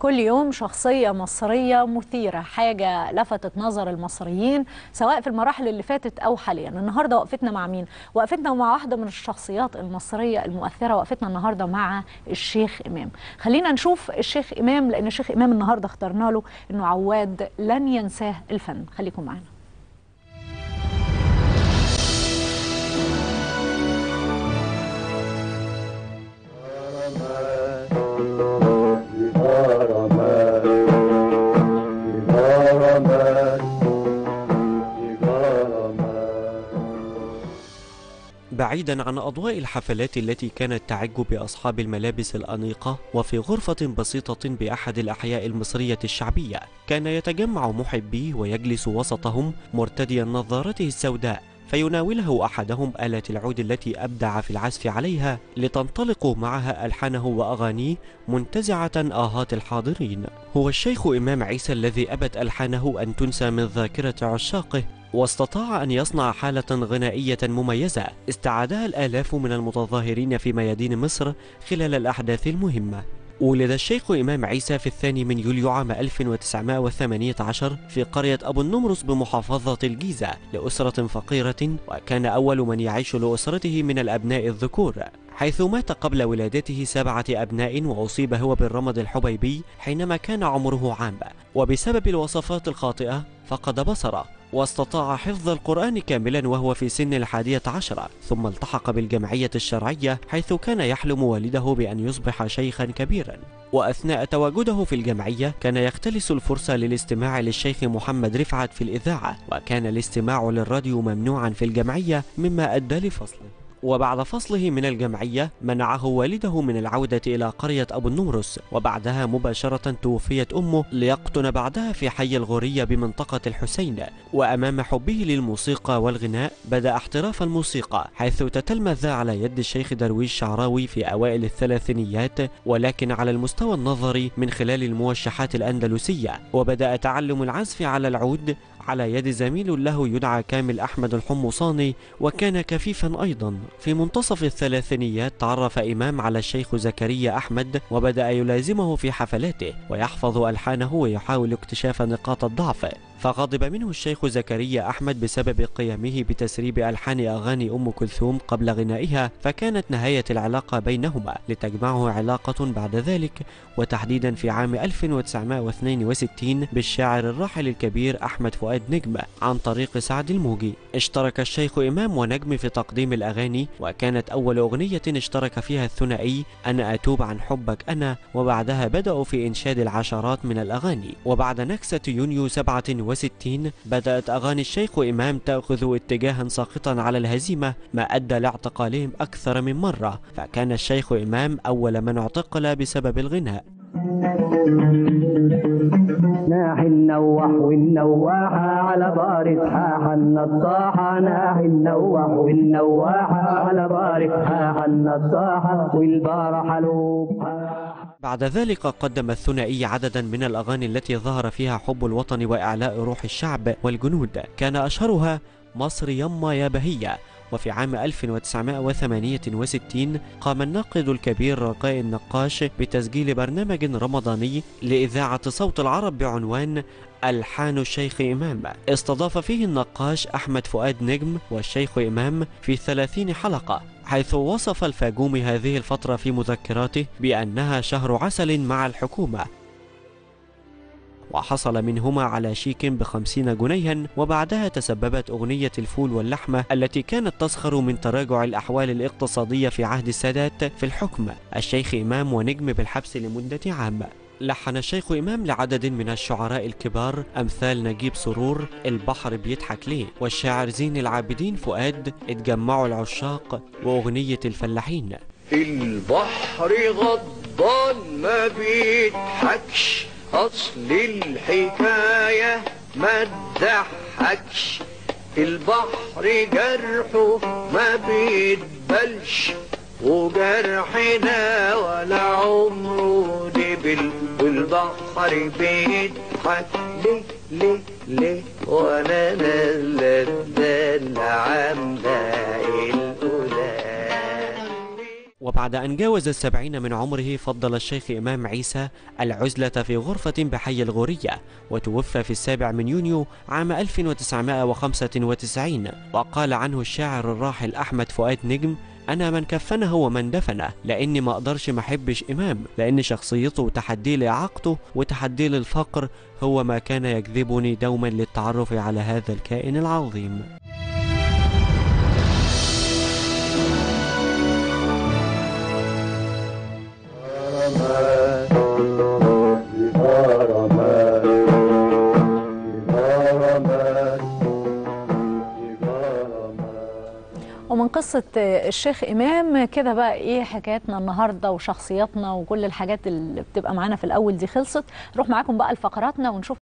كل يوم شخصية مصرية مثيرة، حاجة لفتت نظر المصريين سواء في المراحل اللي فاتت أو حاليا. النهاردة وقفتنا مع مين؟ وقفتنا مع واحدة من الشخصيات المصرية المؤثرة، وقفتنا النهاردة مع الشيخ إمام. خلينا نشوف الشيخ إمام، لأن الشيخ إمام النهاردة اخترنا له إنه عواد لن ينساه الفن. خليكم معنا. بعيدا عن أضواء الحفلات التي كانت تعج بأصحاب الملابس الأنيقة، وفي غرفة بسيطة بأحد الأحياء المصرية الشعبية كان يتجمع محبيه ويجلس وسطهم مرتديا نظارته السوداء، فيناوله أحدهم آلة العود التي أبدع في العزف عليها لتنطلق معها ألحانه وأغانيه منتزعة آهات الحاضرين. هو الشيخ إمام عيسى الذي أبت ألحانه أن تنسى من ذاكرة عشاقه، واستطاع أن يصنع حالة غنائية مميزة استعادها الآلاف من المتظاهرين في ميادين مصر خلال الأحداث المهمة. ولد الشيخ إمام عيسى في 2 يوليو عام 1918 في قرية أبو النمرس بمحافظة الجيزة لأسرة فقيرة، وكان أول من يعيش لأسرته من الأبناء الذكور، حيث مات قبل ولادته 7 أبناء، وأصيب هو بالرمد الحبيبي حينما كان عمره عام، وبسبب الوصفات الخاطئة فقد بصره، واستطاع حفظ القرآن كاملا وهو في سن 11، ثم التحق بالجمعية الشرعية حيث كان يحلم والده بأن يصبح شيخا كبيرا. وأثناء تواجده في الجمعية كان يختلس الفرصة للاستماع للشيخ محمد رفعت في الإذاعة، وكان الاستماع للراديو ممنوعا في الجمعية مما أدى لفصله. وبعد فصله من الجمعية منعه والده من العودة إلى قرية أبو النمرس، وبعدها مباشرة توفيت أمه ليقطن بعدها في حي الغورية بمنطقة الحسين. وأمام حبه للموسيقى والغناء بدأ احتراف الموسيقى، حيث تتلمذ على يد الشيخ درويش شعراوي في أوائل الثلاثينيات، ولكن على المستوى النظري من خلال الموشحات الأندلسية. وبدأ تعلم العزف على العود على يد زميل له يدعى كامل أحمد الحمصاني، وكان كفيفا أيضا. في منتصف الثلاثينيات تعرف إمام على الشيخ زكريا أحمد، وبدأ يلازمه في حفلاته ويحفظ ألحانه ويحاول اكتشاف نقاط الضعف، فغضب منه الشيخ زكريا أحمد بسبب قيامه بتسريب ألحان أغاني أم كلثوم قبل غنائها، فكانت نهاية العلاقة بينهما لتجمعه علاقة بعد ذلك، وتحديدا في عام 1962 بالشاعر الراحل الكبير أحمد فؤاد نجم عن طريق سعد الموجي. اشترك الشيخ إمام ونجم في تقديم الأغاني، وكانت أول أغنية اشترك فيها الثنائي أنا أتوب عن حبك أنا، وبعدها بدأوا في إنشاد العشرات من الأغاني. وبعد نكسة يونيو 67 بدأت أغاني الشيخ إمام تأخذ اتجاها ساخطا على الهزيمة، ما أدى لاعتقالهم أكثر من مرة، فكان الشيخ إمام أول من اعتقل بسبب الغناء. ناحي النوح والنواحة على بار إسحاق النصاحة، ناحي النوح والنواحة على بار إسحاق النصاحة والبار حلوب. بعد ذلك قدم الثنائي عددا من الأغاني التي ظهر فيها حب الوطن وإعلاء روح الشعب والجنود، كان أشهرها مصر يما يا بهية. وفي عام 1968 قام الناقد الكبير رجاء النقاش بتسجيل برنامج رمضاني لإذاعة صوت العرب بعنوان ألحان الشيخ إمام، استضاف فيه النقاش أحمد فؤاد نجم والشيخ إمام في 30 حلقة، حيث وصف الفاجوم هذه الفترة في مذكراته بأنها شهر عسل مع الحكومة، وحصل منهما على شيك ب50 جنيها. وبعدها تسببت أغنية الفول واللحمة التي كانت تسخر من تراجع الأحوال الاقتصادية في عهد السادات في الحكم الشيخ إمام ونجم بالحبس لمدة عام. لحن الشيخ إمام لعدد من الشعراء الكبار أمثال نجيب سرور البحر بيضحك ليه، والشاعر زين العابدين فؤاد اتجمعوا العشاق، وأغنية الفلاحين البحر غضبان ما بيضحكش، أصل الحكاية ما تضحكش، البحر جرحه ما بيتبلش، وجرحنا ولا عمره دبل، والبحر بيضحك ليه ليه ليه، وانا نازله عامله الأولى. وبعد أن جاوز 70 من عمره فضل الشيخ إمام عيسى العزلة في غرفة بحي الغورية، وتوفى في 7 من يونيو عام 1995. وقال عنه الشاعر الراحل أحمد فؤاد نجم: أنا من كفنه ومن دفنه، لأني ما أقدرش ما أحبش إمام، لأن شخصيته وتحديه لإعاقته وتحديه للفقر هو ما كان يجذبني دوما للتعرف على هذا الكائن العظيم. ومن قصة الشيخ إمام كده بقى إيه حكايتنا النهاردة وشخصياتنا وكل الحاجات اللي بتبقى معانا في الأول دي خلصت. نروح معاكم بقى لفقراتنا ونشوف